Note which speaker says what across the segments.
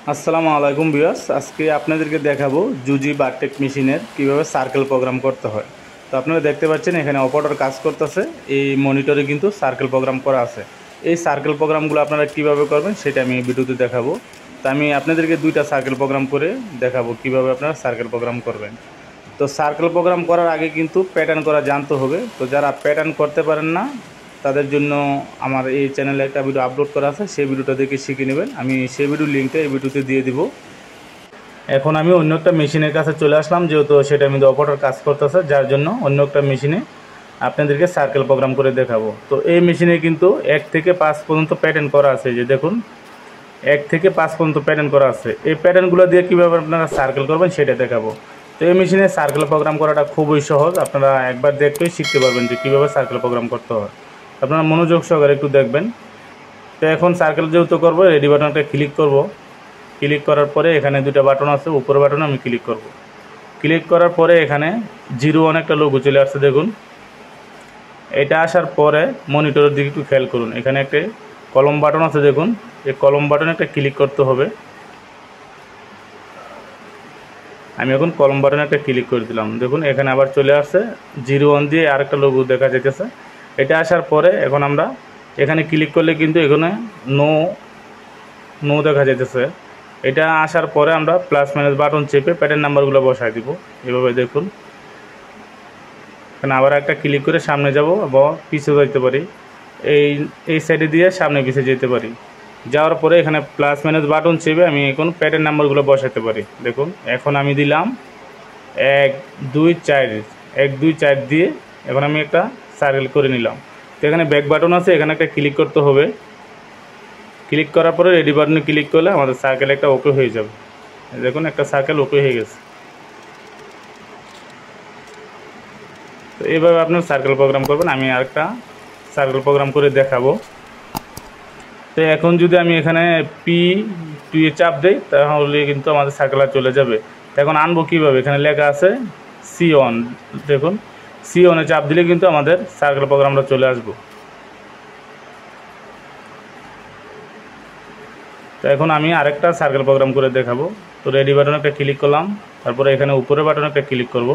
Speaker 1: আসসালামু আলাইকুম ভিউয়ার্স, আজকে আপনাদেরকে দেখাবো জুজি বারটেক মেশিনের কিভাবে সার্কেল প্রোগ্রাম করতে হয়। তো আপনারা দেখতে পাচ্ছেন এখানে অপারেটর কাজ করতেছে। এই মনিটরে কিন্তু সার্কেল প্রোগ্রাম করা আছে। এই সার্কেল প্রোগ্রামগুলো আপনারা কিভাবে করবেন সেটা আমি ভিডিওতে দেখাবো। তো আমি আপনাদেরকে দুইটা সার্কেল প্রোগ্রাম করে দেখাবো কিভাবে আপনারা সার্কেল প্রোগ্রাম করবেন। তো সার্কেল প্রোগ্রাম করার আগে কিন্তু প্যাটার্ন করা জানতে হবে। তো যারা প্যাটার্ন করতে পারেন না তাদের জন্য আমার এই চ্যানেলে একটা ভিডিও আপলোড করা আছে, সেই ভিডিওটা দেখে শিখে নেবেন। আমি সেই ভিডিওর লিঙ্কটা এই ভিডিওতে দিয়ে দিব। এখন আমি অন্য একটা মেশিনের কাছে চলে আসলাম, যেহেতু সেটা আমি অপারেটর কাজ করতেছে, যার জন্য অন্য একটা মেশিনে আপনাদেরকে সার্কেল প্রোগ্রাম করে দেখাবো। তো এই মেশিনে কিন্তু 1 থেকে 5 পর্যন্ত প্যাটার্ন করা আছে। যে দেখুন 1 থেকে 5 পর্যন্ত প্যাটার্ন করা আছে। এই প্যাটার্নগুলো দিয়ে কীভাবে আপনারা সার্কেল করবেন সেটা দেখাবো। তো এই মেশিনে সার্কেল প্রোগ্রাম করাটা খুবই সহজ। আপনারা একবার দেখলেই শিখতে পারবেন যে কীভাবে সার্কেল প্রোগ্রাম করতে হয়। আপনারা মনোযোগ সহকারে একটু দেখবেন। তো এখন সার্কেল যেহেতু করবো, রেডি বাটনটা ক্লিক করব। ক্লিক করার পরে এখানে দুটো বাটন আছে, উপরের বাটনে আমি ক্লিক করব। ক্লিক করার পরে এখানে 01 একটা লোগো চলে আসছে দেখুন। এটা আসার পরে মনিটরের দিকে একটু খেয়াল করুন, এখানে একটা কলম বাটন আছে দেখুন। এই কলম বাটনে একটা ক্লিক করতে হবে। আমি এখন কলম বাটনে একটা ক্লিক করে দিলাম। দেখুন এখানে আবার চলে আসছে 01 দিয়ে আরেকটা লোগো দেখা যাইতেছে। এটা আসার পরে এখন আমরা এখানে ক্লিক করলে কিন্তু এখানে নো দেখা যাইতেছে। এটা আসার পরে আমরা প্লাস মাইনাস বাটন চেপে প্যাটার্ন নাম্বারগুলো বসাই দিব। এভাবে দেখুন এখানে আবার একটা ক্লিক করে সামনে যাব বা পিছিয়ে যেতে পারি। এই সাইডে দিয়ে সামনে পিছিয়ে যেতে পারি। যাওয়ার পরে এখানে প্লাস মাইনাস বাটন চেপে আমি এখন প্যাটার্ন নাম্বারগুলো বসাতে পারি। দেখুন এখন আমি দিলাম 1 2 4, 1 2 4 দিয়ে এখন আমি একটা সার্কেল করে নিলাম। তো এখানে ব্যাক বাটন আছে, এখানে একটা ক্লিক করতে হবে। ক্লিক করার পরে রেডি বাটনে ক্লিক করলে আমাদের সার্কেল একটা ওকে হয়ে যাবে। দেখুন একটা সার্কেল ওকে হয়ে গেছে। তো এইভাবে আপনার সার্কেল প্রোগ্রাম করবেন। আমি আরেকটা সার্কেল প্রোগ্রাম করে দেখাবো। তো এখন যদি আমি এখানে P2 এ চাপ দেই তাহলে কিন্তু আমাদের সার্কেল চলে যাবে। তো এখন আনবো কীভাবে, এখানে লেখা আছে C1। দেখুন C1 এ চাপ দিলে কিন্তু আমাদের সার্কেল প্রোগ্রামটা চলে আসবো। তো এখন আমি আরেকটা সার্কেল প্রোগ্রাম করে দেখাবো। তো রেডি বাটনে একটা ক্লিক করলাম, তারপরে এখানে উপরে বাটনে একটা ক্লিক করব।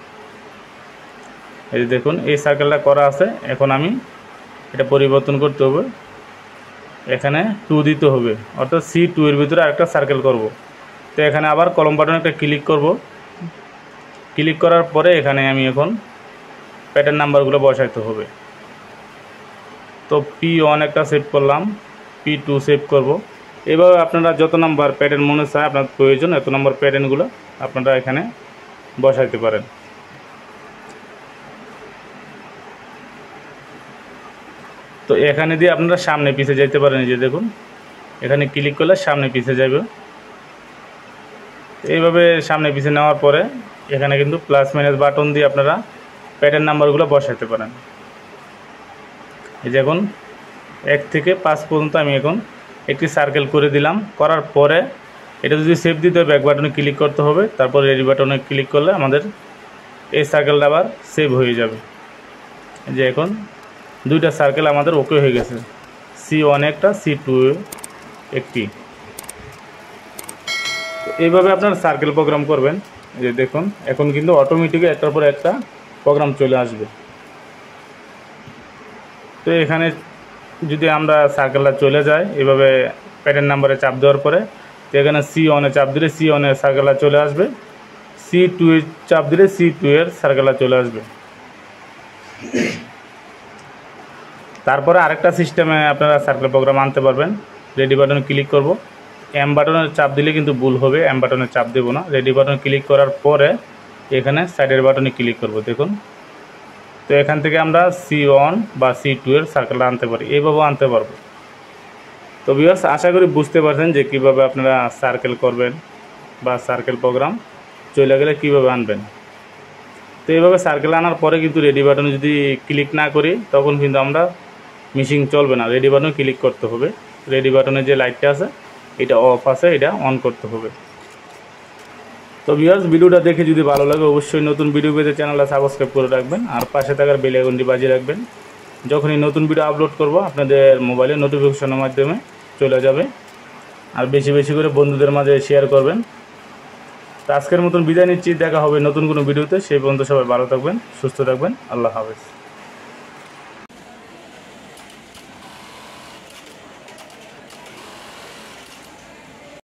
Speaker 1: এই যে দেখুন এই সার্কেলটা করা আছে। এখন আমি এটা পরিবর্তন করতে হবে, এখানে 2 দিতে হবে, অর্থাৎ C2 এর ভিতরে আরেকটা সার্কেল করব। তো এখানে আবার কলম বাটনে একটা ক্লিক করব। ক্লিক করার পরে এখানে আমি এখন প্যাটার্ন নাম্বারগুলো বসাইতে হবে। তো P1 একটা সেভ করলাম, P2 সেভ করব। এভাবে আপনারা যত নাম্বার প্যাটার্ন মনে চায় আপনার প্রয়োজন, এত নাম্বার প্যাটার্নগুলো আপনারা এখানে বসাইতে পারেন। তো এখানে দিয়ে আপনারা সামনে পিছিয়ে যেতে পারেন। এই যে দেখুন এখানে ক্লিক করলে সামনে পিছিয়ে যাবে। এইভাবে সামনে পিছিয়ে নেওয়ার পরে এখানে কিন্তু প্লাস মাইনাস বাটন দিয়ে আপনারা প্যাটার্ন নাম্বারগুলো বসাইতে পারেন। এই যে এখন 1 থেকে 5 পর্যন্ত আমি এখন একটি সার্কেল করে দিলাম। করার পরে এটা যদি সেভ দিতে হয় ব্যাক বাটনে ক্লিক করতে হবে, তারপর রেডি বাটনে ক্লিক করলে আমাদের এই সার্কেলটা আবার সেভ হয়ে যাবে। যে এখন দুইটা সার্কেল আমাদের ওকে হয়ে গেছে, C1 একটা, C2 একটি। এইভাবে আপনার সার্কেল প্রোগ্রাম করবেন। যে দেখুন এখন কিন্তু অটোমেটিক্যালি একটার পর একটা প্রোগ্রাম চলে আসবে। তো এখানে যদি আমরা সার্কেলটা চলে যায় এভাবে প্যাটার্ন নাম্বারে চাপ দেওয়ার পরে, তো এখানে C1 এ চাপ দিলে C1 এর সার্কেলটা চলে আসবে, C2 এ চাপ দিলে C2 এর সার্কেলটা চলে আসবে। তারপরে আরেকটা সিস্টেমে আপনারা সার্কেল প্রোগ্রাম আনতে পারবেন। রেডি বাটনে ক্লিক করব, এম বাটনে চাপ দিলে কিন্তু ভুল হবে, এম বাটনে চাপ দেবো না। রেডি বাটনে ক্লিক করার পরে এখানে সাইডের বাটনে ক্লিক করব। দেখুন তো এখান থেকে আমরা C1 বা C2 এর সার্কেলটা আনতে পারি, এইভাবেও আনতে পারবো। তো ভিউয়ার্স আশা করি বুঝতে পারছেন যে কীভাবে আপনারা সার্কেল করবেন বা সার্কেল প্রোগ্রাম চলে গেলে কীভাবে আনবেন। তো এইভাবে সার্কেল আনার পরে কিন্তু রেডি বাটনে যদি ক্লিক না করি তখন কিন্তু আমরা মেশিন চলবে না। রেডি বাটনে ক্লিক করতে হবে। রেডি বাটনে যে লাইটটা আছে এটা অফ আছে, এটা অন করতে হবে। তো ভিউয়ার্স ভিডিওটা দেখে যদি ভালো লাগে অবশ্যই নতুন ভিডিও পেতে চ্যানেলটা সাবস্ক্রাইব করে রাখবেন, আর পাশে থাকার বেল আইকনটি বাজিয়ে রাখবেন। যখনই নতুন ভিডিও আপলোড করব আপনাদের মোবাইলে নোটিফিকেশনের মাধ্যমে চলে যাবে। আর বেশি বেশি করে বন্ধুদের মাঝে শেয়ার করবেন। তো আজকের মতন বিদায় নিচ্ছি, দেখা হবে নতুন কোনো ভিডিওতে। সেই পর্যন্ত সবাই ভালো থাকবেন, সুস্থ থাকবেন। আল্লাহ হাফেজ।